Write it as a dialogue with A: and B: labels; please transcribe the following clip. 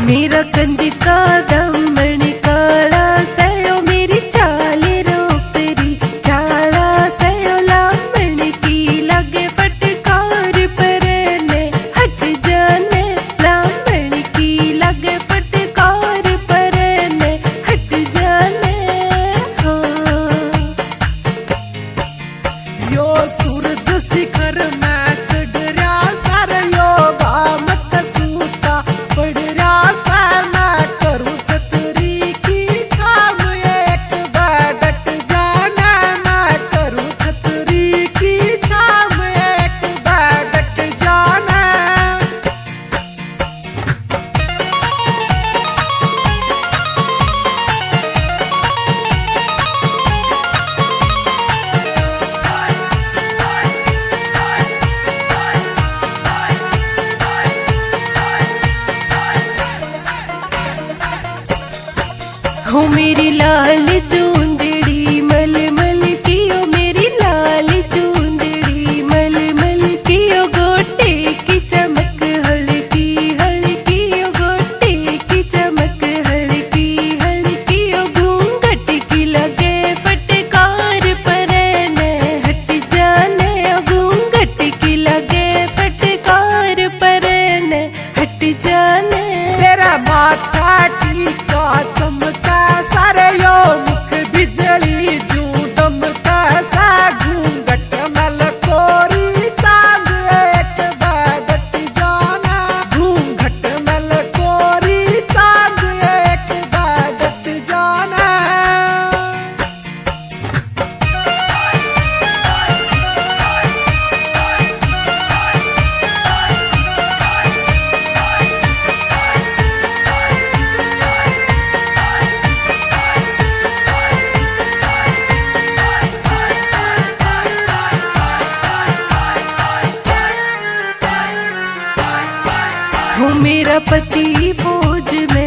A: मेरा कंदी का दमन काला सयो मेरी चाल रोपरी चाला सयो लामण की लगे फटकार परने हट जाने लामण की लगे फटकार परने हट जाने।
B: यो सूरज शिखर में चढ़ रहा सर यो मत सूता पड़ रहा सर मैं करूँ छतरी की छाव एक बैठ जाना मैं करूँ छतरी की छाव एक बैठ जाना।
A: हो मेरी लाल चूंदड़ी मलमल की ओ मेरी लाल चूंदड़ी मलमल की ओ गोटे की चमक हल्की हल्की ओ गोटे की चमक हल्की हल्की ओ घूंघट की लगे फटकार परने हट जाने ओ घूंघट की लगे फटकार परने हट जाने।
B: तेरा माथा टीका चमका सारे यो मुख बिजली जू दमका सा घूंघट मल कोरी चांद एक बैठ जाना घूंघट मल कोरी चांद एक बैठ जाना।
A: हो मेरा पति फौज में